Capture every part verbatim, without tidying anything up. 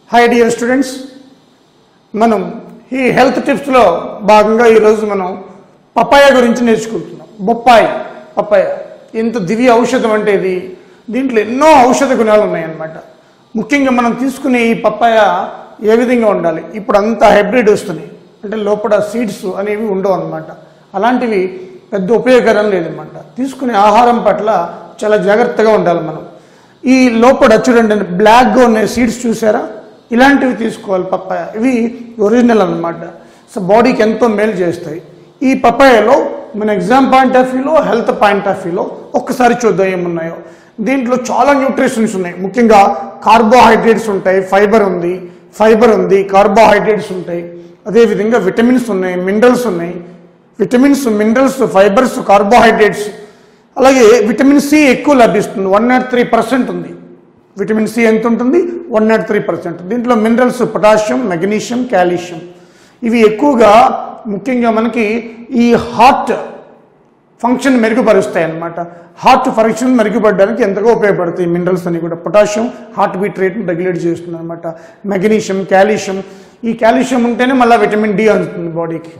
Hi dear students, మనం ఈ health టిప్స్లో భాగంగా ఈరోజు మనం పపాయ గురించి నేర్చుకుంటున్నాం. బొప్పాయి పపాయ ఎంత దివ్య ఔషధం అంటే ఇది, దీంట్లో ఎన్నో ఔషధ గుణాలు ఉన్నాయన్నమాట. ముఖ్యంగా మనం తీసుకునే ఈ పపాయ ఏ విధంగా ఉండాలి, ఇప్పుడు అంతా హైబ్రిడ్ వస్తున్నాయి అంటే లోపల సీడ్స్ అనేవి ఉండవు అన్నమాట. అలాంటివి పెద్ద ఉపయోగకరం లేదన్నమాట. తీసుకునే ఆహారం పట్ల చాలా జాగ్రత్తగా ఉండాలి మనం. ఈ లోపల చూడండి బ్లాక్గా ఉన్న సీడ్స్ చూసారా, ఇలాంటివి తీసుకోవాలి. పప్పాయ ఇవి ఒరిజినల్ అన్నమాట. సో బాడీకి ఎంతో మేలు చేస్తాయి. ఈ పప్పాయలో మన ఎగ్జామ్ పాయింట్ ఆఫ్ వ్యూలో, హెల్త్ పాయింట్ ఆఫ్ వ్యూలో ఒక్కసారి చూద్దాం ఏమున్నాయో. దీంట్లో చాలా న్యూట్రిషన్స్ ఉన్నాయి. ముఖ్యంగా కార్బోహైడ్రేట్స్ ఉంటాయి, ఫైబర్ ఉంది ఫైబర్ ఉంది కార్బోహైడ్రేట్స్ ఉంటాయి, అదేవిధంగా విటమిన్స్ ఉన్నాయి, మినరల్స్ ఉన్నాయి. విటమిన్స్, మినరల్స్, ఫైబర్స్, కార్బోహైడ్రేట్స్, అలాగే విటమిన్ సి ఎక్కువ లభిస్తుంది. వన్ నాట్ త్రీ పర్సెంట్ ఉంది విటమిన్ సి. ఎంత ఉంటుంది? One naught three percent. దీంట్లో మినరల్స్ పొటాషియం, మెగ్నీషియం, కాల్షియం ఇవి ఎక్కువగా ముఖ్యంగా మనకి ఈ హార్ట్ ఫంక్షన్ మెరుగుపరుస్తాయి అన్నమాట. హార్ట్ ఫంక్షన్ మెరుగుపడడానికి ఎంతగా ఉపయోగపడతాయి మినరల్స్ అని కూడా. పొటాషియం హార్ట్ బీట్ రేట్ని రెగ్యులేట్ చేస్తుంది అనమాట. మెగ్నీషియం, కాల్షియం, ఈ కాల్షియం ఉంటేనే మళ్ళీ విటమిన్ డి అందుతుంది బాడీకి.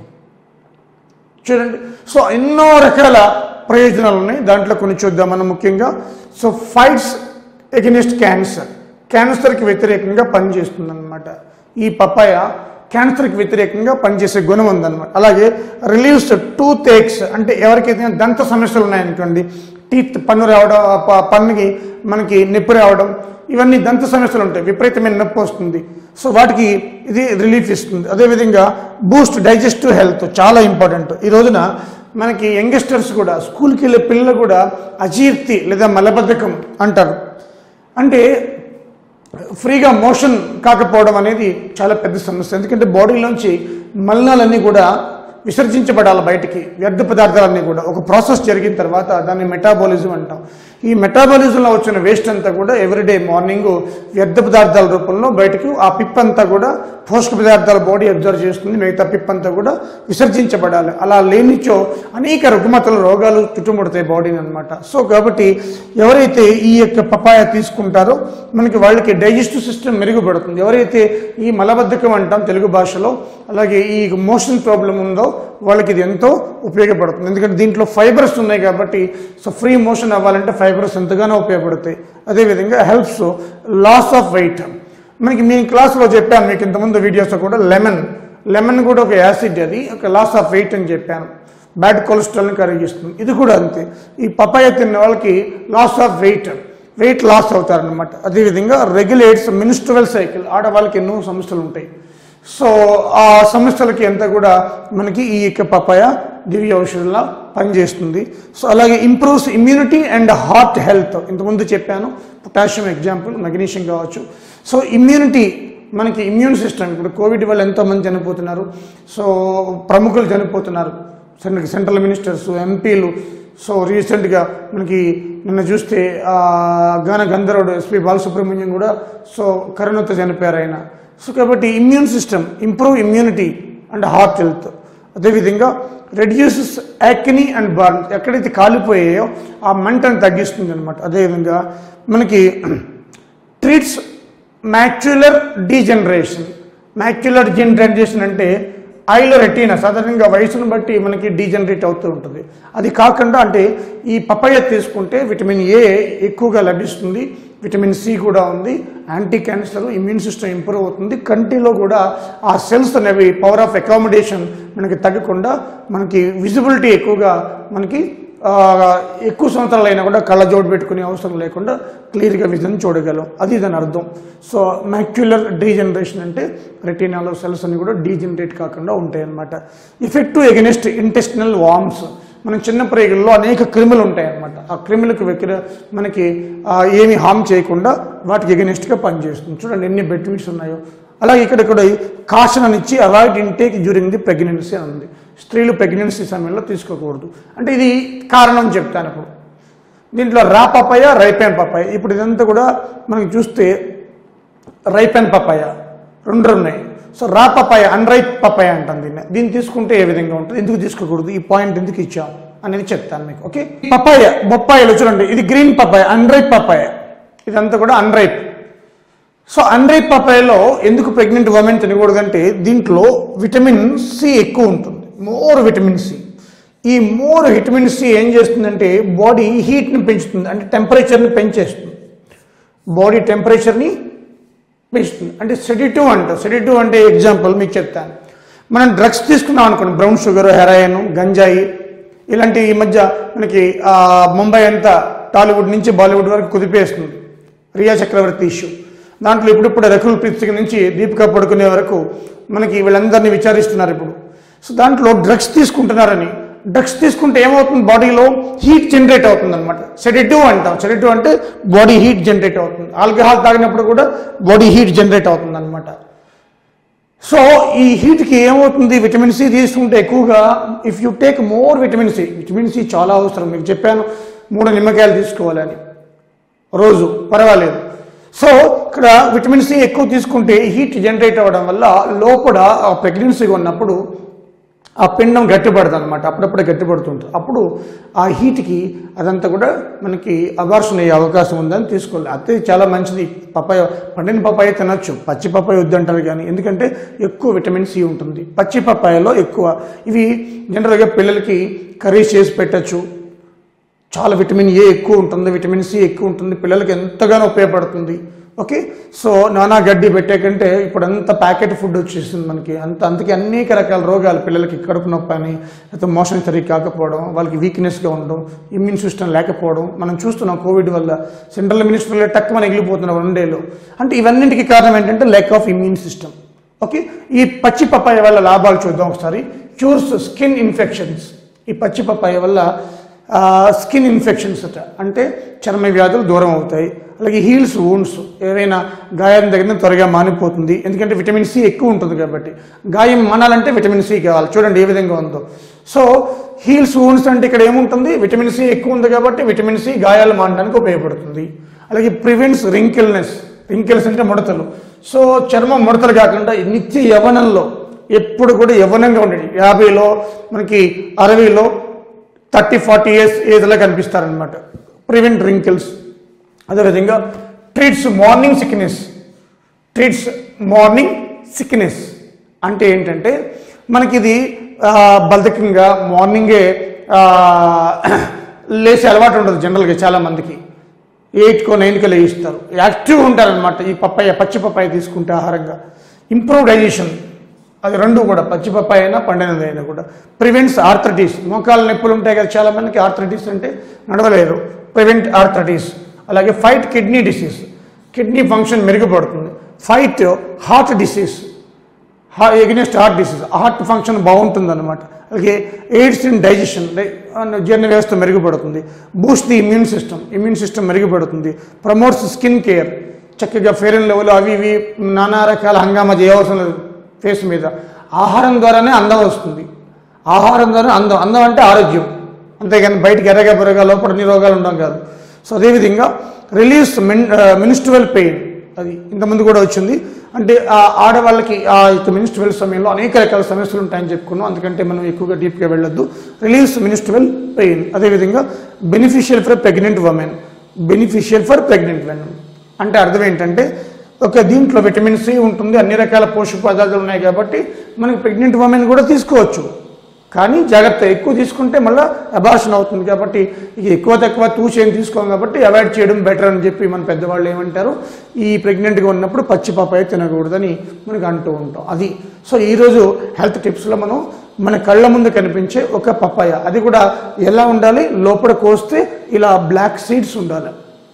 చూడండి, సో ఎన్నో రకాల ప్రయోజనాలు ఉన్నాయి. దాంట్లో కొన్ని చూద్దాం మనం. ముఖ్యంగా సో ఫైట్స్ ఎగెనిస్ట్ క్యాన్సర్, క్యాన్సర్కి వ్యతిరేకంగా పనిచేస్తుంది అనమాట. ఈ పపాయ క్యాన్సర్కి వ్యతిరేకంగా పనిచేసే గుణం ఉందన్నమాట. అలాగే రిలీవ్స్ టూత్ ఏక్స్, అంటే ఎవరికైతే దంత సమస్యలు ఉన్నాయనుకోండి, టీత్ పన్ను రావడం, పన్నుకి మనకి నొప్పి రావడం, ఇవన్నీ దంత సమస్యలు ఉంటాయి, విపరీతమైన నొప్పి వస్తుంది. సో వాటికి ఇది రిలీఫ్ ఇస్తుంది. అదేవిధంగా బూస్ట్ డైజెస్టివ్ హెల్త్ చాలా ఇంపార్టెంట్. ఈ రోజున మనకి యంగ్స్టర్స్ కూడా, స్కూల్కి వెళ్ళే పిల్లలు కూడా అజీర్తి లేదా మలబద్ధకం అంటారు. అంటే ఫ్రీగా మోషన్ కాకపోవడం అనేది చాలా పెద్ద సమస్య. ఎందుకంటే బాడీలోంచి మలినాలన్నీ కూడా విసర్జించబడాలి బయటికి. వ్యర్థ పదార్థాలన్నీ కూడా ఒక ప్రాసెస్ జరిగిన తర్వాత దాన్ని మెటాబాలిజం అంటాం. ఈ మెటాబాలిజంలో వచ్చిన వేస్ట్ అంతా కూడా ఎవ్రీడే మార్నింగ్ వ్యర్థ పదార్థాల రూపంలో బయటకు, ఆ పిప్ అంతా కూడా పోషక పదార్థాల బాడీ అబ్జర్వ్ చేస్తుంది, మిగతా పిప్ అంతా కూడా విసర్జించబడాలి. అలా లేనిచో అనేక రుగ్మతల రోగాలు చుట్టుముడతాయి బాడీని అనమాట. సో కాబట్టి ఎవరైతే ఈ యొక్క పపాయ తీసుకుంటారో మనకి వాళ్ళకి డైజెస్టివ్ సిస్టమ్ మెరుగుపడుతుంది. ఎవరైతే ఈ మలబద్ధకం అంటాం తెలుగు భాషలో, అలాగే ఈ మోషన్ ప్రాబ్లం ఉందో వాళ్ళకి ఇది ఎంతో ఉపయోగపడుతుంది. ఎందుకంటే దీంట్లో ఫైబర్స్ ఉన్నాయి కాబట్టి, సో ఫ్రీ మోషన్ అవ్వాలంటే ఫైబర్స్ ఎంతగానో ఉపయోగపడతాయి. అదేవిధంగా హెల్ప్స్ లాస్ ఆఫ్ వెయిట్. మనకి మీ క్లాస్లో చెప్పాను మీకు ఇంతకుముందు వీడియోస్లో కూడా, లెమన్ లెమన్ కూడా ఒక యాసిడ్, అది ఒక లాస్ ఆఫ్ వెయిట్ అని చెప్పాను. బ్యాడ్ కొలెస్ట్రాల్ని కరిగిస్తుంది. ఇది కూడా అంతే. ఈ పపాయ తిన్న వాళ్ళకి loss of weight weight loss అవుతారనమాట. అదేవిధంగా రెగ్యులేట్స్ మెన్స్ట్రువల్ సైకిల్, ఆడవాళ్ళకి ఎన్నో సమస్యలు ఉంటాయి. సో ఆ సమస్యలకి అంతా కూడా మనకి ఈ యొక్క పపాయ దివ్య ఔషధంలా పనిచేస్తుంది. సో అలాగే improves immunity and heart health. ఇంతకుముందు చెప్పాను, పొటాషియం ఎగ్జాంపుల్, మెగ్నీషియం కావచ్చు. సో ఇమ్యూనిటీ, మనకి ఇమ్యూన్ సిస్టమ్, ఇప్పుడు కోవిడ్ వల్ల ఎంతోమంది చనిపోతున్నారు. సో ప్రముఖులు చనిపోతున్నారు, సెంట్రల్ మినిస్టర్స్, ఎంపీలు. సో రీసెంట్గా మనకి నిన్న చూస్తే గాన గంధర్వుడు ఎస్పి బాలసుబ్రహ్మణ్యం కూడా సో కరోనాతో చనిపోయారు ఆయన. సో కాబట్టి immune system, improve immunity and heart health. అదేవిధంగా రెడ్యూసెస్ యాక్ని అండ్ బర్న్, ఎక్కడైతే కాలిపోయాయో ఆ మంటను తగ్గిస్తుంది అనమాట. అదేవిధంగా మనకి treats macular degeneration. Macular degeneration అంటే ఐలో రెటీనా సాధారణంగా వయసును బట్టి మనకి డీజనరేట్ అవుతూ ఉంటుంది. అది కాకుండా అంటే ఈ పపాయ తీసుకుంటే విటమిన్ ఏ ఎక్కువగా లభిస్తుంది, విటమిన్ సి కూడా ఉంది, anti cancer, immune system improve అవుతుంది. కంటిలో కూడా ఆ సెల్స్ అనేవి పవర్ ఆఫ్ అకామిడేషన్ మనకి తగ్గకుండా మనకి విజిబిలిటీ ఎక్కువగా, మనకి ఎక్కువ సంవత్సరాలు అయినా కూడా కళ్ళజోడు పెట్టుకునే అవసరం లేకుండా క్లియర్గా విజన్ చూడగలం. అది దాని అర్థం. సో మ్యాక్యులర్ డీజనరేషన్ అంటే రెటీనాలో సెల్స్ అన్ని కూడా డీజనరేట్ కాకుండా ఉంటాయి అన్నమాట. Effective against intestinal worms. మన చిన్న ప్రేగుల్లో అనేక క్రిములు ఉంటాయి అన్నమాట. ఆ క్రిములకు వెక్కిన మనకి ఏమి హామ్ చేయకుండా వాటికి ఎగెనిస్ట్గా పనిచేస్తుంది. చూడండి ఎన్ని బెనిఫిట్స్ ఉన్నాయో. అలాగే ఇక్కడ కూడా కాషనాన్నిచ్చి avoid intake during the pregnancy అని ఉంది. స్త్రీలు ప్రెగ్నెన్సీ సమయంలో తీసుకోకూడదు అంటే ఇది కారణం చెప్తాను. ఇప్పుడు దీంట్లో రా పపాయ, రైపెన్ పపాయ. ఇప్పుడు ఇదంతా కూడా మనకి చూస్తే రైపెన్ పపాయ రెండు ఉన్నాయి. సో రా పపాయ, అన్రైప్ పపాయ అంటాం దీన్ని. దీన్ని తీసుకుంటే ఏ విధంగా ఉంటుంది, ఎందుకు తీసుకోకూడదు, ఈ పాయింట్ ఎందుకు ఇచ్చాం అనేది చెప్తాను మీకు. ఓకే, పపాయ బొప్పాయలో చూడండి, ఇది గ్రీన్ పపాయ, అన్రైప్ పపాయ. ఇదంతా కూడా అన్రైప్. సో అన్రైప్ పపాయలో ఎందుకు ప్రెగ్నెంట్ ఉమెన్ తినకూడదంటే దీంట్లో విటమిన్ సి ఎక్కువ ఉంటుంది, మోర్ విటమిన్ సి. ఈ మోర్ విటమిన్ సి ఏం చేస్తుందంటే బాడీ హీట్ని పెంచుతుంది, అంటే టెంపరేచర్ని పెంచేస్తుంది, బాడీ టెంపరేచర్ని పెంచుతుంది. అంటే సెడిటివ్ అంట. సెడిటివ్ అంటే ఎగ్జాంపుల్ మీకు చెప్తాను. మనం డ్రగ్స్ తీసుకున్నాం అనుకోండి, బ్రౌన్ షుగర్, హెరాయిన్, గంజాయి ఇలాంటి ఈ మధ్య మనకి ముంబై అంతా టాలీవుడ్ నుంచి బాలీవుడ్ వరకు కుదిపేస్తుంది రియా చక్రవర్తి ఇష్యూ. దాంట్లో ఇప్పుడిప్పుడు రకుల్ ప్రీత్ సింగ్ నుంచి దీపికా పడుకునే వరకు మనకి వీళ్ళందరినీ విచారిస్తున్నారు ఇప్పుడు. సో దాంట్లో డ్రగ్స్ తీసుకుంటున్నారని, డ్రగ్స్ తీసుకుంటే ఏమవుతుంది, బాడీలో హీట్ జనరేట్ అవుతుంది అనమాట. సెడిటివ్ అంటాం. సెడిటివ్ అంటే బాడీ హీట్ జనరేట్ అవుతుంది. ఆల్కహాల్ తాగినప్పుడు కూడా బాడీ హీట్ జనరేట్ అవుతుంది అనమాట. సో ఈ హీట్కి ఏమవుతుంది, విటమిన్ సి తీసుకుంటే ఎక్కువగా, if you take more vitamin C, vitamin C చాలా అవసరం. మీకు చెప్పాను మూడు నిమ్మకాయలు తీసుకోవాలని రోజు, పర్వాలేదు. సో ఇక్కడ విటమిన్ సి ఎక్కువ తీసుకుంటే హీట్ జనరేట్ అవ్వడం వల్ల లోపల ప్రెగ్నెన్సీగా ఉన్నప్పుడు ఆ పిండం గట్టిపడుతుంది అనమాట, అప్పుడప్పుడే గట్టిపడుతుంటుంది. అప్పుడు ఆ హీట్కి అదంతా కూడా మనకి అబార్షన్ అయ్యే అవకాశం ఉందని తీసుకోవాలి. అది చాలా మంచిది. పపాయ, పండిన పపాయ తినొచ్చు, పచ్చి పపాయ వద్దంటారు కానీ, ఎందుకంటే ఎక్కువ విటమిన్ సి ఉంటుంది పచ్చి పపాయలో ఎక్కువ. ఇవి జనరల్గా పిల్లలకి కర్రీస్ చేసి పెట్టచ్చు. చాలా విటమిన్ ఏ ఎక్కువ ఉంటుంది, విటమిన్ సి ఎక్కువ ఉంటుంది, పిల్లలకి ఎంతగానో ఉపయోగపడుతుంది. ఓకే, సో నానా గడ్డి పెట్టే కంటే ఇప్పుడు అంత ప్యాకెట్ ఫుడ్ వచ్చేసింది మనకి, అంత అందుకే అనేక రకాల రోగాలు పిల్లలకి, కడుపు నొప్పి అని, లేకపోతే మోషన్ సరిగ్గా కాకపోవడం, వాళ్ళకి వీక్నెస్గా ఉండడం, ఇమ్యూన్ సిస్టమ్ లేకపోవడం మనం చూస్తున్నాం. కోవిడ్ వల్ల సెంట్రల్ మినిస్టర్లో టక్ మన ఎగిలిపోతున్నారు వన్ డేలో. అంటే ఇవన్నింటికి కారణం ఏంటంటే lack of immune system. Okay, ఈ పచ్చి పపాయ వల్ల లాభాలు చూద్దాం ఒకసారి. Cures skin infections. ఈ పచ్చి పపాయ వల్ల స్కిన్ ఇన్ఫెక్షన్స్ అట, అంటే చర్మ వ్యాధులు దూరం అవుతాయి. అలాగే హీల్స్ వూండ్స్, ఏవైనా గాయం దగ్గర త్వరగా మానిపోతుంది, ఎందుకంటే విటమిన్ సి ఎక్కువ ఉంటుంది కాబట్టి. గాయం మానాలంటే విటమిన్ సి కావాలి. చూడండి ఏ విధంగా ఉందో. సో హీల్స్ వూండ్స్ అంటే ఇక్కడ ఏముంటుంది, విటమిన్ సి ఎక్కువ ఉంది కాబట్టి విటమిన్ సి గాయాలు మానడానికి ఉపయోగపడుతుంది. అలాగే ప్రివెంట్స్ రింకిల్నెస్. రింకిల్స్ అంటే ముడతలు. సో చర్మం ముడతలు కాకుండా నిత్య యవ్వనంలో ఎప్పుడు కూడా యవ్వనంగా ఉండేది. యాభైలో మనకి అరవైలో థర్టీ ఫార్టీ ఇయర్స్ ఏజ్లో కనిపిస్తారనమాట. Prevent wrinkles. అదేవిధంగా treats morning sickness. Treats morning sickness అంటే ఏంటంటే మనకి ఇది బద్ధకంగా మార్నింగే లేచే అలవాటు ఉండదు జనరల్గా చాలామందికి. ఎయిట్కో నైన్కో లేయిస్తారు, యాక్టివ్గా ఉంటారనమాట. ఈ పప్పాయ, పచ్చి పప్పాయ తీసుకుంటే ఆహారంగా ఇంప్రూవ్ డైజెషన్. అది రెండు కూడా, పచ్చి పప్పాయ అయినా పండినది అయినా కూడా. Prevents arthritis. మోకాళ్ళ నొప్పులు ఉంటాయి కదా చాలామందికి, ఆర్థరైటిస్ అంటే నడవలేరు, ప్రివెంట్ ఆర్థరైటిస్. అలాగే fight kidney disease, kidney function మెరుగుపడుతుంది. Fight heart disease, against heart disease, heart function బాగుంటుంది అనమాట. అలాగే ఎయిడ్స్ ఇన్ డైజెషన్, జీర్ణ వ్యవస్థ మెరుగుపడుతుంది. Boost the immune system, immune system మెరుగుపడుతుంది. ప్రమోట్స్ స్కిన్ కేర్, చక్కగా ఫెయిర్ అండ్ లవ్లీ అవి ఇవి నానా రకాల హంగామా చేయవలసిన లేదు ఫేస్ మీద. ఆహారం ద్వారానే అందం వస్తుంది, ఆహారం ద్వారా అందం. అందం అంటే ఆరోగ్యం, అంతేగాని బయటికి ఎర్రగా బుర్రగా లోపల అన్ని రోగాలు ఉండడం కాదు. సో అదేవిధంగా రిలీజ్ మిన్ మినిస్ట్రువల్ పెయిన్, అది ఇంతకుముందు కూడా వచ్చింది. అంటే ఆడవాళ్ళకి ఆ యొక్క మినిస్ట్రువల్ సమయంలో అనేక రకాల సమస్యలు ఉంటాయని చెప్పుకున్నాం, అందుకంటే మనం ఎక్కువగా డీప్గా వెళ్ళొద్దు. Release menstrual pain. అదేవిధంగా beneficial for pregnant women. Beneficial for pregnant women అంటే అర్థం ఏంటంటే ఒక దీంట్లో విటమిన్ సి ఉంటుంది, అన్ని రకాల పోషక పదార్థాలు ఉన్నాయి కాబట్టి మనకి ప్రెగ్నెంట్ ఉమెన్ కూడా తీసుకోవచ్చు. కానీ జాగ్రత్త, ఎక్కువ తీసుకుంటే మళ్ళీ అబార్షన్ అవుతుంది కాబట్టి ఇక ఎక్కువ తక్కువ తూచి ఏం తీసుకోం కాబట్టి అవాయిడ్ చేయడం బెటర్ అని చెప్పి మన పెద్దవాళ్ళు ఏమంటారు, ఈ ప్రెగ్నెంట్గా ఉన్నప్పుడు పచ్చి పపాయ తినకూడదని మనకు అంటూ ఉంటాం. అది సో ఈరోజు హెల్త్ టిప్స్లో మనం మన కళ్ళ ముందు కనిపించే ఒక పపాయ, అది కూడా ఎలా ఉండాలి, లోపల కోస్తే ఇలా బ్లాక్ సీడ్స్ ఉండాలి.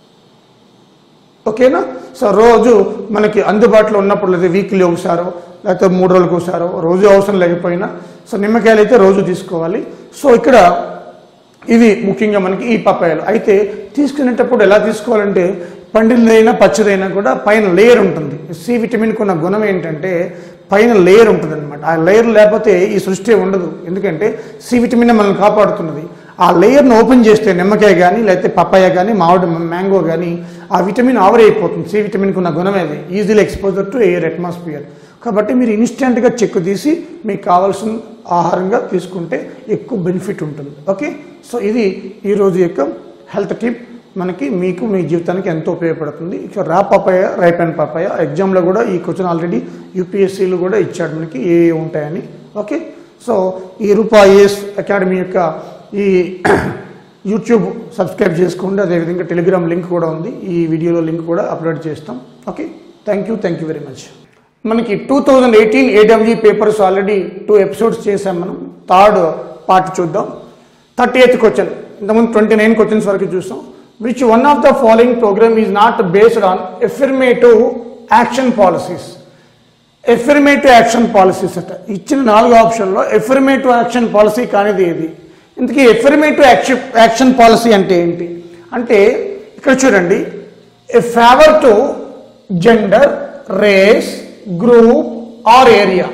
ఓకేనా? సో రోజు మనకి అందుబాటులో ఉన్నప్పుడు, లేదా వీక్లీ ఒకసారో లేకపోతే మూడు రోజులకు ఒకసారో, రోజు అవసరం లేకపోయినా సో నిమ్మకాయలు అయితే రోజు తీసుకోవాలి. సో ఇక్కడ ఇవి ముఖ్యంగా మనకి ఈ పపాయలు. అయితే తీసుకునేటప్పుడు ఎలా తీసుకోవాలంటే పండినదైనా పచ్చిదైనా కూడా పైన లేయర్ ఉంటుంది. సి విటమిన్కి ఉన్న గుణం ఏంటంటే పైన లేయర్ ఉంటుంది అనమాట. ఆ లేయర్ లేకపోతే ఈ సృష్టి ఉండదు, ఎందుకంటే సి విటమిన్ మనల్ని కాపాడుతున్నది. ఆ లేయర్ను ఓపెన్ చేస్తే నిమ్మకాయ కానీ లేకపోతే పపాయ కానీ మామిడి మ్యాంగో కానీ ఆ విటమిన్ ఆవరైపోతుంది. సి విటమిన్కి ఉన్న గుణం అది, easily exposure to air atmosphere. కాబట్టి మీరు ఇన్స్టెంట్గా చెక్కు తీసి మీకు కావాల్సిన ఆహారంగా తీసుకుంటే ఎక్కువ బెనిఫిట్ ఉంటుంది. ఓకే, సో ఇది ఈరోజు యొక్క హెల్త్ టిప్. మనకి మీకు మీ జీవితానికి ఎంతో ఉపయోగపడుతుంది. ఇక రా పపాయ రైప్ అండ్ పపాయ ఎగ్జామ్లో కూడా ఈ క్వశ్చన్ ఆల్రెడీ యూపీఎస్సీలో కూడా ఇచ్చాడు మనకి ఏ ఏ ఉంటాయని. ఓకే, సో ఈ రూపా ఐఏఎస్ అకాడమీ యొక్క ఈ యూట్యూబ్ సబ్స్క్రైబ్ చేసుకోండి. అదేవిధంగా టెలిగ్రామ్ లింక్ కూడా ఉంది, ఈ వీడియోలో లింక్ కూడా అప్లోడ్ చేస్తాం. Okay, thank you thank you very much. మనకి two thousand eighteen A W papers already two episodes చేసాం మనం. థర్డ్ పార్ట్ చూద్దాం. థర్టీ ఎయిత్ క్వశ్చన్, ఇంతకుముందు ట్వంటీ నైన్ క్వశ్చన్స్ వరకు చూసాం. Which one of the following program is not based on affirmative action policies. Affirmative action policies అట ఇచ్చిన నాలుగు ఆప్షన్లో ఎఫర్మేటివ్ యాక్షన్ పాలసీ కానిది ఏది? ఇందుకే ఎఫర్మేటివ్ యాక్షన్ యాక్షన్ పాలసీ అంటే ఏంటి అంటే ఇక్కడ చూడండి, a favour to gender, race, group or area.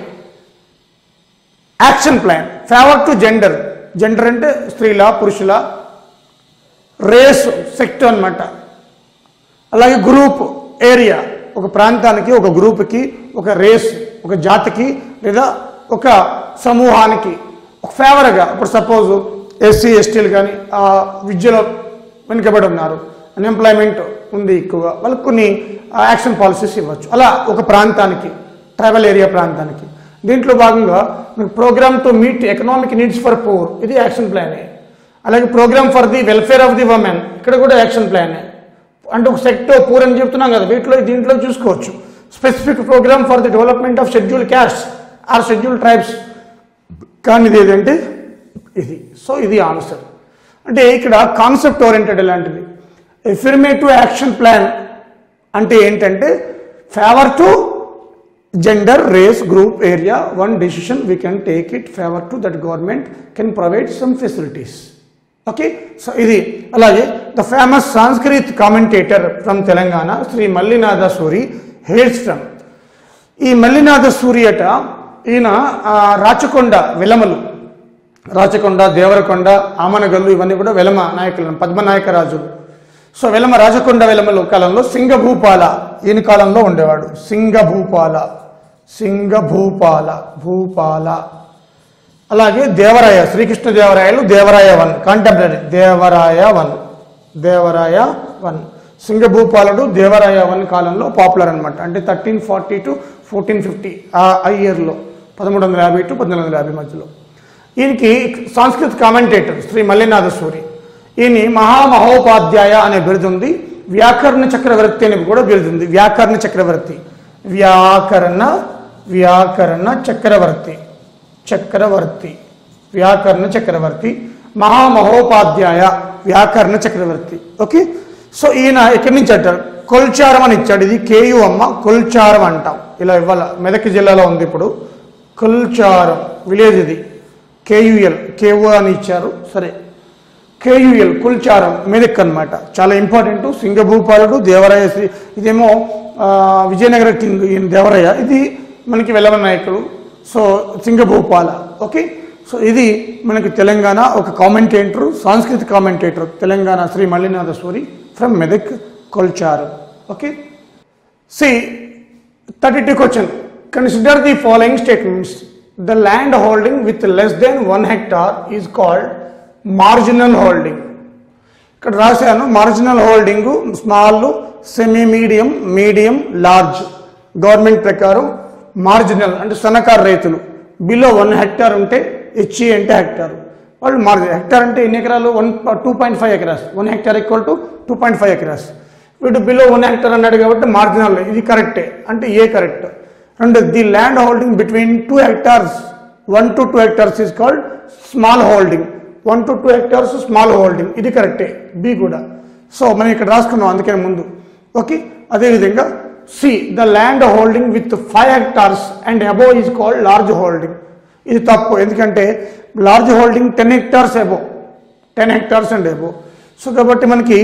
Action plan favour to gender, gender అంటే స్త్రీల పురుషుల, రేస్ సెక్ట్ అనమాట, అలాగే గ్రూప్ ఏరియా ఒక ప్రాంతానికి, ఒక గ్రూప్కి, ఒక రేస్ ఒక జాతికి లేదా ఒక సమూహానికి ఒక ఫేవర్గా. ఇప్పుడు సపోజ్ ఎస్సీ ఎస్టీలు కానీ విద్యలో వెనుకబడి ఉన్నారు, అన్ఎంప్లాయ్మెంట్ ఉంది ఎక్కువ, వాళ్ళకి కొన్ని యాక్షన్ పాలసీస్ ఇవ్వచ్చు. అలా ఒక ప్రాంతానికి, ట్రైబల్ ఏరియా ప్రాంతానికి. దీంట్లో భాగంగా మీకు program to meet economic needs for poor, ఇది యాక్షన్ ప్లానే. అలాగే program for the welfare of the women, ఇక్కడ కూడా యాక్షన్ ప్లానే. అంటే ఒక సెక్టర్ పూర్ అని చెప్తున్నాం కదా, వీటిలో దీంట్లో చూసుకోవచ్చు. Specific program for the development of schedule caste or schedule tribes, కానీ ఇది ఏదంటే ఇది. సో ఇది ఆన్సర్. అంటే ఇక్కడ కాన్సెప్ట్ ఓరియంటెడ్ లాంటిది. ఎఫర్మేటివ్ యాక్షన్ ప్లాన్ అంటే ఏంటంటే favour to gender, race, group, area, one decision we can take it favour to that government can provide some facilities. Okay, so ఇది. అలాగే the famous Sanskrit commentator from Telangana Shri Mallinatha Suri hails from. ఈ మల్లినాథ సూరి అట ఈయన రాచకొండ వెలమలు, రాచకొండ, దేవరకొండ, ఆమనగల్లు ఇవన్నీ కూడా వెలమ నాయకులు, పద్మనాయక రాజులు. సో వెలమ రాచకొండ వెలమలు కాలంలో సింగభూపాల ఈయన కాలంలో ఉండేవాడు. సింగభూపాల సింగభూపాల భూపాల. అలాగే Devaraya, Srikrishna Devarayalu, Devaraya one contemporary, Devaraya one Devaraya one సింగభూపాలుడు దేవరాయ వన్ కాలంలో పాపులర్ అనమాట. అంటే thirteen forty to fourteen fifty ఆ ఇయర్లో, పదమూడు వందల యాభై టు పద్నాలుగు వందల యాభై మధ్యలో. ఈయనకి సంస్కృత కామెంటేటర్ శ్రీ మల్లినాథ సూరి. ఈయన మహామహోపాధ్యాయ అనే బిరుదుంది. వ్యాకరణ చక్రవర్తి అని కూడా బిరుదుంది. వ్యాకరణ చక్రవర్తి, వ్యాకరణ వ్యాకరణ చక్రవర్తి చక్రవర్తి వ్యాకరణ చక్రవర్తి, మహామహోపాధ్యాయ, వ్యాకరణ చక్రవర్తి. ఓకే, సో ఈయన ఎక్కడి నుంచి అంటారు? కొల్చారం అని ఇచ్చాడు. ఇది కేయు అమ్మ, కొల్చారం అంటాం. ఇలా ఇవ్వాల. మెదక్ జిల్లాలో ఉంది ఇప్పుడు. కొల్చారం విలేజ్ ఇది. కేయుఎల్ కేఓ అని ఇచ్చారు. సరే, కేయుఎల్ కుల్చారం మెదక్ అనమాట. చాలా ఇంపార్టెంట్. సింగభూపాలుడు దేవరాయ, ఇదేమో విజయనగర కింగ్ ఈయన దేవరాయ, ఇది మనకి వెలమ నాయకుడు. సో సింగభూపాల. ఓకే, సో ఇది మనకి తెలంగాణ ఒక కామెంటేటర్, సాంస్కృతిక commentator Telangana Shri Mallinatha Suri from Medak, Kolcharam. Okay, C thirty two question. Consider the following statements. The land holding with less than one hectare is called marginal holding. ఇక్కడ రాశాను marginal holding, small, semi medium, medium, large. Government ప్రకారం marginal అంటే సన్నకారు రైతులు below one hectare ఉంటే, హెచ్ఈ అంటే hectare, వాళ్ళు marginal. Hectare అంటే ఎన్ని ఎకరాలు? One two point five acres. One hectare equal to two point five acres. వీడు బిలో వన్ హెక్టార్ అన్నాడు కాబట్టి మార్జినల్. ఇది కరెక్టే అంటే A correct. And the land holding between two hectares, one to two hectares is called small holding. one to two hectares small holding. ఇది కరెక్టే, B కూడా. So మనం ఇక్కడ రాసుకున్నాం అందుకని ముందు. ఓకే, అదేవిధంగా C the land holding with five hectares and above is called large holding. ఇది తప్పు, ఎందుకంటే large holding ten hectares above, ten hectares and above. So కాబట్టి మనకి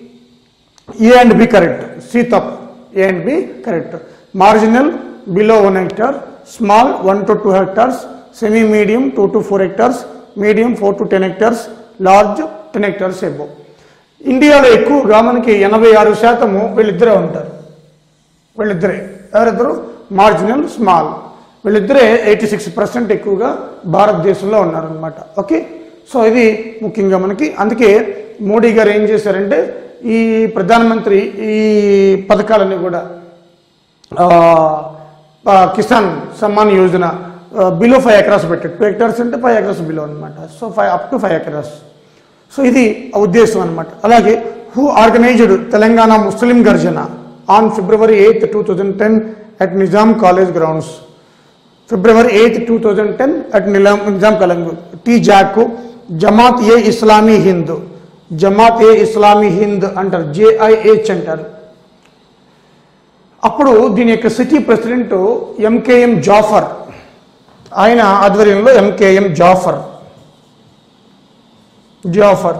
A and B correct, C తప్పు, A and B correct. Marginal below one hectare, small one to two hectares, semi medium two to four hectares, medium four to ten hectares, large ten hectares above. ఇండియాలో ఎక్కువగా మనకి ఎనభై ఆరు శాతము వీళ్ళిద్దరే ఉంటారు. వీళ్ళిద్దరే ఎవరిద్దరు? Marginal, small. వీళ్ళిద్దరే ఎయిటీ సిక్స్ పర్సెంట్ ఎక్కువగా భారతదేశంలో ఉన్నారనమాట. ఓకే, సో ఇది ముఖ్యంగా మనకి. అందుకే మోడీ గారు ఏం చేశారంటే ఈ ప్రధానమంత్రి ఈ పథకాలన్నీ కూడా Kisan Samman Yojana below five acres పెట్టాడు. టూ హెక్టార్స్ అంటే ఫైవ్ ఎకరాస్ బిలో అనమాట. So five up to five acres. So ఇది ఉద్దేశం అనమాట. అలాగే who organised Telangana Muslim Garjana on February eighth two thousand ten at Nizam college grounds. February eighth two thousand ten at Nizam Nizam college. T JAC Jamaat e Islami Hind, Jamaat e Islami Hind అంటారు, JIH అంటారు. అప్పుడు దీని యొక్క సిటీ ప్రెసిడెంట్ ఎంకేఎం జాఫర్, ఆయన ఆధ్వర్యంలో ఎంకేఎం జాఫర్ జాఫర్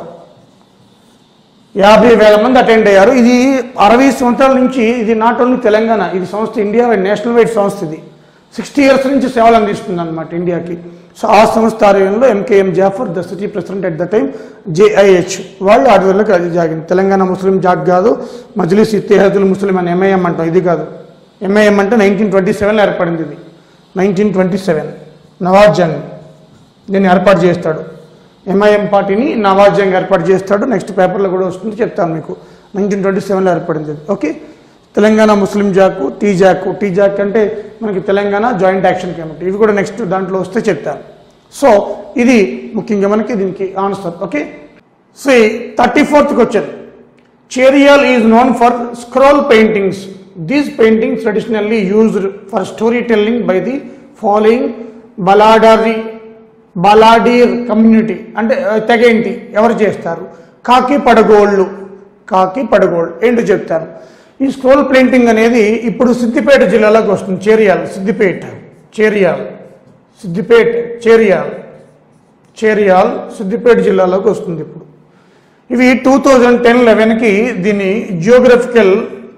యాభై వేల మంది అటెండ్ అయ్యారు. ఇది అరవై సంవత్సరాల నుంచి ఇది నాట్ ఓన్లీ తెలంగాణ, ఇది సంస్థ ఇండియా వైడ్ నేషనల్ వైడ్ సంస్థ. ఇది సిక్స్టీ ఇయర్స్ నుంచి సేవలు అందిస్తుంది అనమాట ఇండియాకి. సో ఆ సంస్థ ఆధ్వర్యంలో MKM Jafar the city president at the time JIH వాళ్ళు ఆధ్వర్యంలో జరిగింది. తెలంగాణ ముస్లిం జాక్ కాదు, మజ్లిస్ ఇత్తేహాదుల్ ముస్లిం అని ఎంఐఎం అంటాం, ఇది కాదు. ఎంఐఎం అంటే నైన్టీన్ ట్వంటీ సెవెన్లో ఏర్పడింది. ఇది nineteen twenty seven Nawaz Jung దీన్ని ఏర్పాటు చేస్తాడు. ఎంఐఎం పార్టీని నవాజ్ జంగ్ ఏర్పాటు చేస్తాడు. నెక్స్ట్ పేపర్లో కూడా వస్తుంది, చెప్తాను మీకు. నైన్టీన్ ట్వంటీ సెవెన్లో ఏర్పడింది. Okay, Telangana Muslim JAC, T JAC. T JAC అంటే మనకి తెలంగాణ జాయింట్ యాక్షన్ కమిటీ. ఇవి కూడా నెక్స్ట్ దాంట్లో వస్తే చెప్తాను. సో ఇది ముఖ్యంగా మనకి దీనికి answer. Okay, so thirty fourth question. Cheriyal is known for scroll paintings. These paintings traditionally used for story telling by the following balladry balladeer community. అంటే తెగేంటి ఎవరు చేస్తారు? కాకి పడగోళ్ళు, కాకి పడగోళ్ళు ఏంటో చెప్తారు. ఈ స్క్రోల్ పెయింటింగ్ అనేది ఇప్పుడు సిద్దిపేట జిల్లాలోకి వస్తుంది. చేరియాల్, సిద్దిపేట, చేరియాల్, సిద్దిపేట, చేరియాల్, చేరియాల్ సిద్దిపేట జిల్లాలోకి వస్తుంది ఇప్పుడు. ఇవి టూ థౌజండ్ టెన్ లెవెన్కి దీన్ని జియోగ్రఫికల్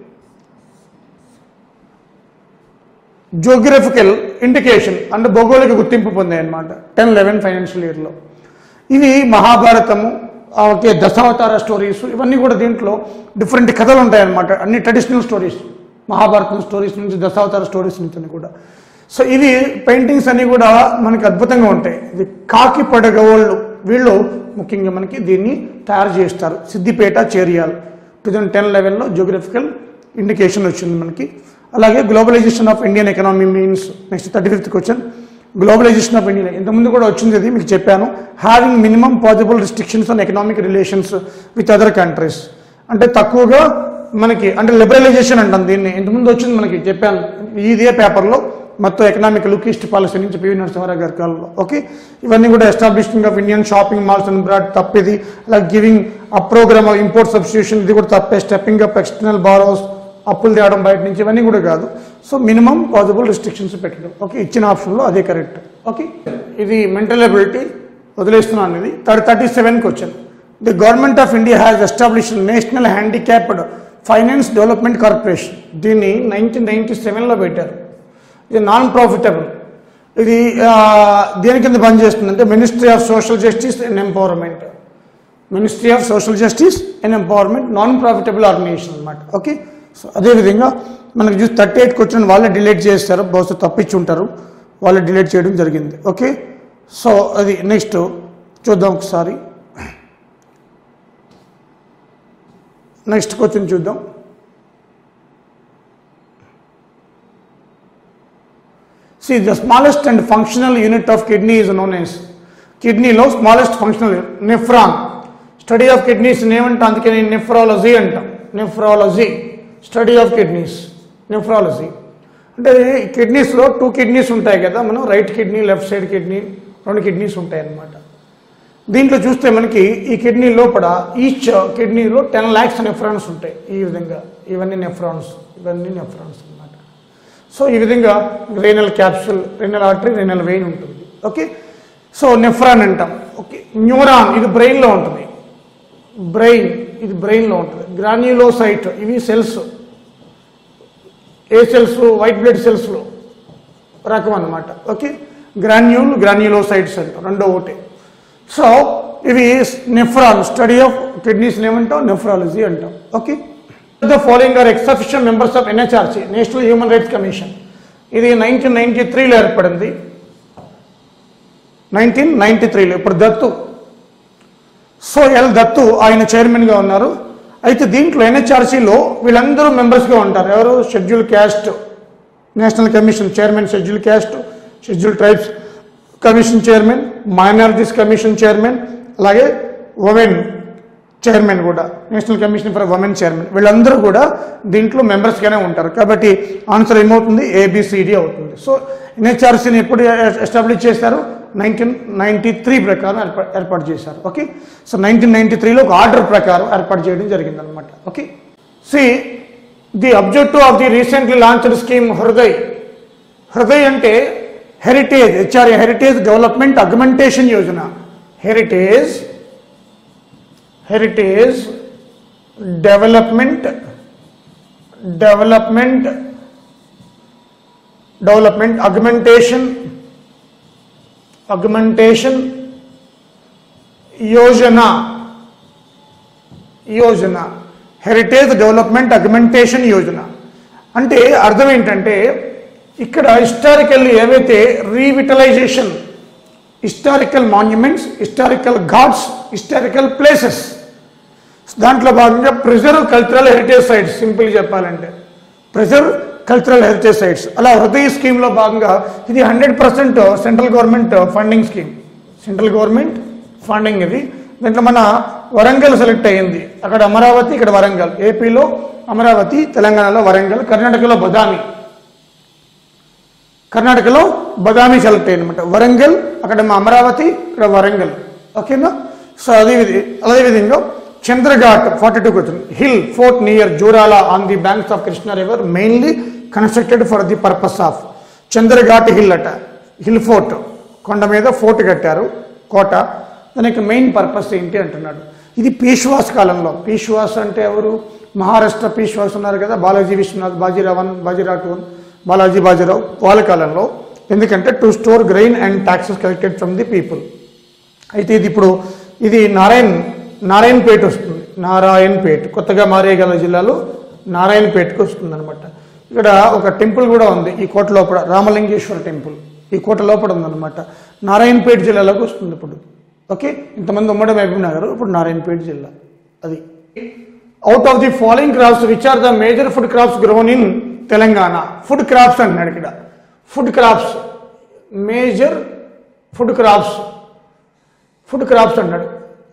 జియోగ్రఫికల్ ఇండికేషన్ అంటే భౌగోళిక గుర్తింపు పొందాయి అన్నమాట టెన్ లెవెన్ ఫైనాన్షియల్ ఇయర్లో. ఇవి మహాభారతము, ఓకే, దశావతార స్టోరీస్, ఇవన్నీ కూడా దీంట్లో డిఫరెంట్ కథలు ఉంటాయన్నమాట. అన్ని ట్రెడిషనల్ స్టోరీస్, మహాభారతం స్టోరీస్ నుంచి దశావతార స్టోరీస్ నుంచి కూడా. సో ఇవి పెయింటింగ్స్ అన్నీ కూడా మనకి అద్భుతంగా ఉంటాయి. ఇది కాకి పడగోళ్ళు వీళ్ళు ముఖ్యంగా మనకి దీన్ని తయారు చేస్తారు. Siddipet, Cheriyal two thousand ten లెవెన్లో జియోగ్రఫికల్ ఇండికేషన్ వచ్చింది మనకి. అలాగే globalisation of Indian economy means. Next thirty fifth question. Globalisation of India ఇంతకుముందు కూడా వచ్చింది, అది మీకు చెప్పాను. Having minimum possible restrictions on economic relations with other countries. అంటే తక్కువగా మనకి అంటే లిబరలైజేషన్ అంటాం దీన్ని. ఇంతకుముందు వచ్చింది మనకి చెప్పాను ఇదే పేపర్లో, మొత్తం ఎకనామిక్ లుక్ ఈస్ట్ పాలసీ నుంచి పివి నరసింహారావు గారి కాలంలో. ఓకే, ఇవన్నీ కూడా establishment of Indian shopping malls and broad తప్పిది. అలాగే giving a programme of import substitution, ఇది కూడా తప్పే. స్టెప్పింగ్ అప్ ఎక్స్టర్నల్ బారోస్, అప్పులు తేవడం బయట నుంచి, ఇవన్నీ కూడా కాదు. సో మినిమం పాసిబుల్ రిస్ట్రిక్షన్స్ పెట్టడం. ఓకే, ఇచ్చిన ఆప్షన్లో అదే కరెక్ట్. ఓకే, ఇది మెంటల్ ఎబిలిటీ వదిలేస్తున్నాను. ఇది thirty thirty seven question. The government of India has established national handicapped finance development corporation. దీన్ని నైన్టీన్ నైన్టీ సెవెన్లో పెట్టారు. ఇది నాన్ ప్రాఫిటబుల్. ఇది దేని కింద పనిచేస్తుందంటే ministry of social justice and empowerment. Ministry of social justice and empowerment non profitable organisation అనమాట. Okay, so అదేవిధంగా మనకి చూసి థర్టీ ఎయిట్ క్వశ్చన్ వాళ్ళే డిలీట్ చేస్తారు, బహుశా తప్పించి ఉంటారు, వాళ్ళే డిలీట్ చేయడం జరిగింది. ఓకే, సో అది నెక్స్ట్ చూద్దాం ఒకసారి. నెక్స్ట్ క్వశ్చన్ చూద్దాం. See, the smallest and functional unit of kidney is known as కిడ్నీలో smallest functional nephron. Study of kidneys ఏమంటాం, అందుకే నేను నెఫ్రాలజీ అంటాం. Nephrology study of kidneys, nephrology అంటే కిడ్నీస్లో టూ కిడ్నీస్ ఉంటాయి కదా, మనం right kidney left side kidney రెండు కిడ్నీస్ ఉంటాయి అన్నమాట. దీంట్లో చూస్తే మనకి ఈ కిడ్నీ లోపల ఈచ్ కిడ్నీలో టెన్ ల్యాక్స్ నెఫ్రాన్స్ ఉంటాయి. ఈ విధంగా ఇవన్నీ నెఫ్రాన్స్, ఇవన్నీ నెఫ్రాన్స్ అన్నమాట. సో ఈ విధంగా renal capsule, renal artery, renal vein ఉంటుంది. ఓకే, సో నెఫ్రాన్ అంటాం. ఓకే, న్యూరాన్ ఇది బ్రెయిన్లో ఉంటుంది, బ్రెయిన్ ఇది బ్రెయిన్లో ఉంటుంది. గ్రాన్యులోసైట్ ఇవి సెల్స్, ఏ సెల్స్, వైట్ బ్లడ్ సెల్స్లో రకం అన్నమాట. ఓకే, గ్రాన్యూల్ గ్రాన్యులోసైట్స్ అంటాం, రెండో ఒకటి. సో ఇవి నెఫ్రాన్, స్టడీ ఆఫ్ కిడ్నీస్ ఏమంటాం, నెఫ్రాలజీ అంటాం. Okay, the following are ex officio members of NHRC, national human rights commission. ఇది నైన్టీన్ నైన్టీ త్రీలో ఏర్పడింది, నైన్టీన్ నైన్టీ త్రీలో. ఇప్పుడు దత్తు, సో ఎల్ దత్తు ఆయన చైర్మన్గా ఉన్నారు. అయితే దీంట్లో ఎన్హెచ్ఆర్సీలో వీళ్ళందరూ మెంబర్స్గా ఉంటారు. ఎవరు? Schedule caste national commission chairman, schedule caste schedule tribes commission chairman, minorities commission chairman, అలాగే ఉమెన్ చైర్మన్ కూడా, national commission for women chairman, వీళ్ళందరూ కూడా దీంట్లో మెంబర్స్గానే ఉంటారు. కాబట్టి ఆన్సర్ ఏమవుతుంది? ఏబిసిడి అవుతుంది. సో ఎన్హెచ్ఆర్సీని ఎప్పుడు ఎస్టాబ్లిష్ చేశారు? నైన్టీన్ నైన్టీ త్రీ ప్రకారం ఏర్పా ఏర్పాటు చేశారు. ఓకే, సో నైన్టీన్ నైన్టీ త్రీలో ఒక ఆర్డర్ ప్రకారం ఏర్పాటు చేయడం జరిగిందనమాట. Okay, see the objective of the recently launched scheme Hriday. Hriday అంటే heritage, HRA heritage development augmentation Yojana. Heritage heritage development development development augmentation augmentation Yojana Yojana heritage development augmentation Yojana అంటే అర్థం ఏంటంటే ఇక్కడ హిస్టారికల్ ఏవైతే revitalisation, historical monuments, historical ghats, historical places, దాంట్లో భాగంగా preserve cultural heritage sites, simple చెప్పాలంటే preserve cultural heritage sites. అలా హృదయ స్కీమ్లో భాగంగా ఇది hundred percent central government funding scheme, central government funding ఇది. దీంట్లో మన వరంగల్ సెలెక్ట్ అయ్యింది. అక్కడ అమరావతి, ఇక్కడ వరంగల్. ఏపీలో అమరావతి, తెలంగాణలో వరంగల్, కర్ణాటకలో బదామి, కర్ణాటకలో బదామి సెలెక్ట్ అయ్యింది అనమాట. వరంగల్ అక్కడ మా అమరావతి, ఇక్కడ వరంగల్. ఓకేనా? సో అదే అదేవిధంగా Chandraghat forty two question. Hill fort near Jurala on the banks of Krishna river mainly constructed for the purpose of. Chandraghat hill అట, హిల్ ఫోర్ట్, కొండ మీద ఫోర్ట్ కట్టారు, కోట. దానికి మెయిన్ పర్పస్ ఏంటి అంటున్నాడు. ఇది పీష్వాస్ కాలంలో. పీష్వాస్ అంటే ఎవరు? మహారాష్ట్ర పీష్వాస్ ఉన్నారు కదా, బాలాజీ విశ్వనాథ్, బాజీరావన్, బాజీరావు, బాలాజీ బాజీరావు, వాళ్ళ కాలంలో. ఎందుకంటే to store grain and taxes collected from the people. అయితే ఇది ఇప్పుడు ఇది నారాయణ్ నారాయణపేట వస్తుంది. నారాయణపేట కొత్తగా మారేగల జిల్లాలో నారాయణపేటకు వస్తుంది అనమాట. ఇక్కడ ఒక టెంపుల్ కూడా ఉంది ఈ కోట లోపల, రామలింగేశ్వర టెంపుల్ ఈ కోట లోపల ఉందన్నమాట. నారాయణపేట జిల్లాలోకి వస్తుంది ఇప్పుడు. ఓకే, ఇంతమంది ఉమ్మడి మహబూబ్ నగర్, ఇప్పుడు నారాయణపేట జిల్లా. అది out of the following crops which are the major food crops grown in Telangana. Food crops అంటున్నాడు ఇక్కడ. Food crops, major food crops, food crops అన్నాడు.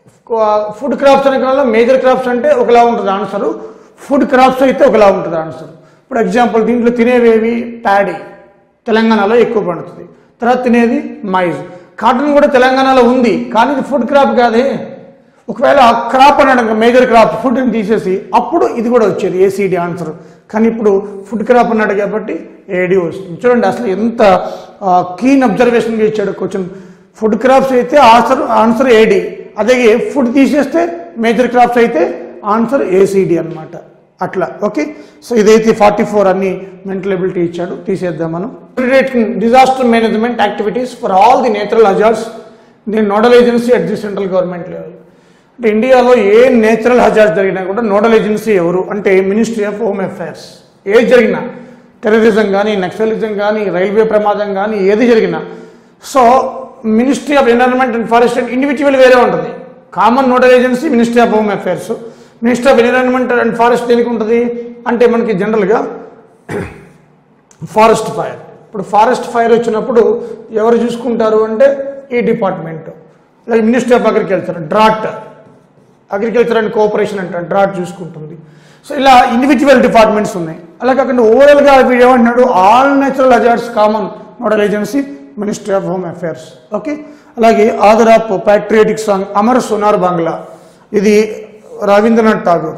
ఫుడ్ క్రాప్స్ అనే కాలంలో మేజర్ క్రాప్స్ అంటే ఒకలా ఉంటుంది ఆన్సరు, ఫుడ్ క్రాప్స్ అయితే ఒకలా ఉంటుంది ఆన్సర్. ఇప్పుడు ఎగ్జాంపుల్ దీంట్లో తినేవేవి? ప్యాడీ తెలంగాణలో ఎక్కువ పండుతుంది. తర్వాత తినేది మైజ్. కాటన్ కూడా తెలంగాణలో ఉంది, కానీ ఇది ఫుడ్ క్రాప్ కాదే. ఒకవేళ క్రాప్ అన్నాడు మేజర్ క్రాప్, ఫుడ్ని తీసేసి అప్పుడు ఇది కూడా వచ్చేది ఏసీడీ ఆన్సర్. కానీ ఇప్పుడు ఫుడ్ క్రాప్ అన్నాడు కాబట్టి ఏడీ వస్తుంది. చూడండి అసలు ఎంత కీన్ అబ్జర్వేషన్గా ఇచ్చాడు క్వశ్చన్. ఫుడ్ క్రాప్స్ అయితే ఆన్సర్ ఆన్సర్ ఏడీ, అదే ఫుడ్ తీసేస్తే మేజర్ క్రాప్స్ అయితే ఆన్సర్ ఏసీడీ అనమాట. అట్లా. ఓకే, సో ఇదైతే ఫార్టీ ఫోర్ అన్ని మెంటల్ ఎబిలిటీ ఇచ్చాడు, తీసేద్దాం మనం. Disaster management activities for all the natural hazards the nodal agency at the central government level. అంటే ఇండియాలో ఏ నేచురల్ హజార్డ్స్ జరిగినా కూడా నోడల్ ఏజెన్సీ ఎవరు అంటే మినిస్ట్రీ ఆఫ్ హోమ్ అఫైర్స్. ఏది జరిగినా, టెర్రరిజం కానీ, నక్సలిజం కానీ, రైల్వే ప్రమాదం కానీ, ఏది జరిగినా so ministry of environment and forest and individual వేరే ఉంటుంది. Common nodal agency ministry of home affairs. Ministry of environment and forest దేనికి ఉంటుంది అంటే మనకి జనరల్గా ఫారెస్ట్ ఫైర్. ఇప్పుడు ఫారెస్ట్ ఫైర్ వచ్చినప్పుడు ఎవరు చూసుకుంటారు అంటే ఈ డిపార్ట్మెంట్. అలాగే ministry of agriculture, drought, agriculture and cooperation అంటారు, డ్రాట్ చూసుకుంటుంది. సో ఇలా ఇండివిజువల్ డిపార్ట్మెంట్స్ ఉన్నాయి. అలా కాకుండా ఓవరాల్గా వీడు ఏమంటున్నాడు, all natural hazards common nodal agency ministry of home affairs. Okay, అలాగే author of patriotic song Amar Sonar Bangla, ఇది రవీంద్రనాథ్ ఠాగూర్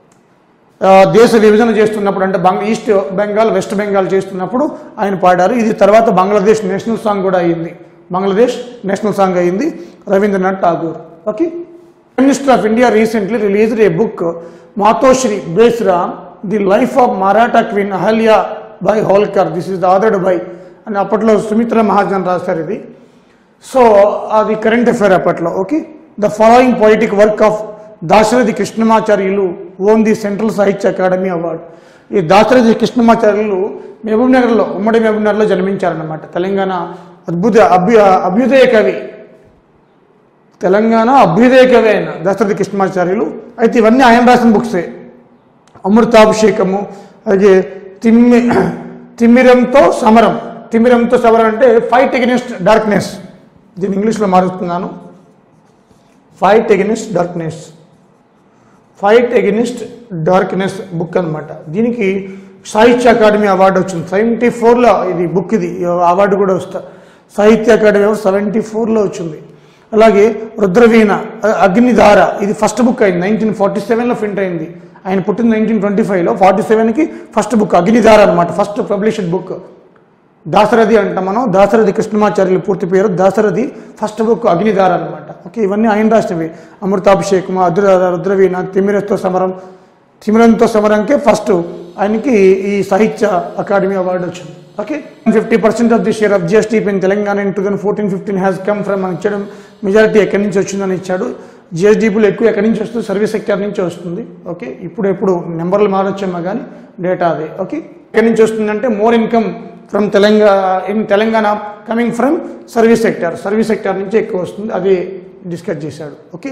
దేశ విభజన చేస్తున్నప్పుడు అంటే బంగ్ ఈస్ట్ బెంగాల్ వెస్ట్ బెంగాల్ చేస్తున్నప్పుడు ఆయన పాడారు. ఇది తర్వాత బంగ్లాదేశ్ నేషనల్ సాంగ్ కూడా అయ్యింది, బంగ్లాదేశ్ నేషనల్ సాంగ్ అయ్యింది Rabindranath Tagore. Okay, prime minister of India recently released a book Matoshri based on the life of Maratha queen Ahalya Bai Holkar. This is the authored by అని అప్పట్లో సుమిత్ర మహాజన్ రాశారు ఇది. సో అది కరెంట్ అఫైర్ అప్పట్లో. Okay, the following poetic work of Dasarathi Krishnamacharyulu won the central Sahitya academy award. ఈ దాశరథి కృష్ణమాచార్యులు మహబూబ్ నగర్లో, ఉమ్మడి మహబూబ్ నగర్లో జన్మించారన్నమాట. తెలంగాణ అద్భుత అభ్యు అభ్యుదయ కవి, తెలంగాణ అభ్యుదయ కవి అయిన దాశరథి కృష్ణమాచార్యులు అయితే ఇవన్నీ ఆయన రాసిన బుక్సే. అమృతాభిషేకము, అలాగే తిమ్మి తిమ్మిరంతో సమరం. తిమ్మిరంతో సమరం అంటే ఫైట్ ఎగెనిస్ట్ డార్క్నెస్. దీన్ని ఇంగ్లీష్లో మారుస్తున్నాను, fight against darkness. Fight against darkness book అనమాట. దీనికి సాహిత్య అకాడమీ అవార్డు వచ్చింది సెవెంటీ ఫోర్లో. ఇది బుక్ ఇది అవార్డు కూడా వస్తా సాహిత్య అకాడమీ అవార్డు సెవెంటీ ఫోర్లో వచ్చింది. అలాగే రుద్రవీణ అగ్నిధార, ఇది ఫస్ట్ బుక్ అయింది, నైన్టీన్ ఫార్టీ సెవెన్లో ప్రింట్ అయింది. ఆయన పుట్టింది నైన్టీన్ ట్వంటీ ఫైవ్లో, ఫార్టీ సెవెన్కి ఫస్ట్ బుక్ అగ్నిధార అనమాట, ఫస్ట్ పబ్లిష్డ్ బుక్. దాశరథి అంటాం మనం, దాశరథి కృష్ణమాచార్యులు పూర్తి పేరు దాశరథి, ఫస్ట్ బుక్ అగ్నిధార అనమాట. ఓకే, ఇవన్నీ ఆయన రాసినవి. అమృతాభిషేకము, అద్ర రుద్రవీణ, తిమిరంతో సమరం. తిమిరంతో సమరంకే ఫస్ట్ ఆయనకి ఈ సాహిత్య అకాడమీ అవార్డు వచ్చింది. Okay, fifty percent of the share of GST in Telangana in two thousand fourteen fifteen has come from అని ఇచ్చాడు. మెజారిటీ ఎక్కడి నుంచి వచ్చిందని ఇచ్చాడు. జిఎస్డీపీలు ఎక్కువ ఎక్కడి నుంచి వస్తుంది, సర్వీస్ సెక్టర్ నుంచి వస్తుంది. ఓకే, ఇప్పుడు ఎప్పుడు నెంబర్లు మారొచ్చేమో కానీ డేటా అదే. ఓకే, ఎక్కడి నుంచి వస్తుందంటే more income from Telangana in Telangana coming from service sector, service sector నుంచి ఎక్కువ వస్తుంది, అది డిస్కస్ చేశాడు. Okay,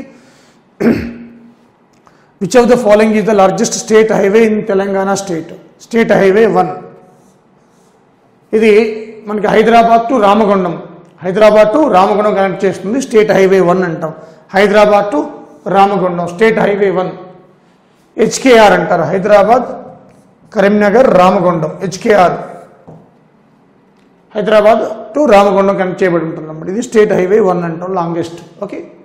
which of the following is the largest state highway in Telangana state? State highway one. ఇది మనకి Hyderabad to Ramagundam, Hyderabad to Ramagundam connect చేస్తుంది, స్టేట్ హైవే వన్ అంటాం. Hyderabad to Ramagundam state highway one. HKR అంటారు, Hyderabad Karimnagar Ramagundam, HKR Hyderabad to Ramagundam connect చేయబడి ఉంటుంది అన్నమాట. ఇది స్టేట్ హైవే వన్ అంటాం, లాంగెస్ట్. ఓకే.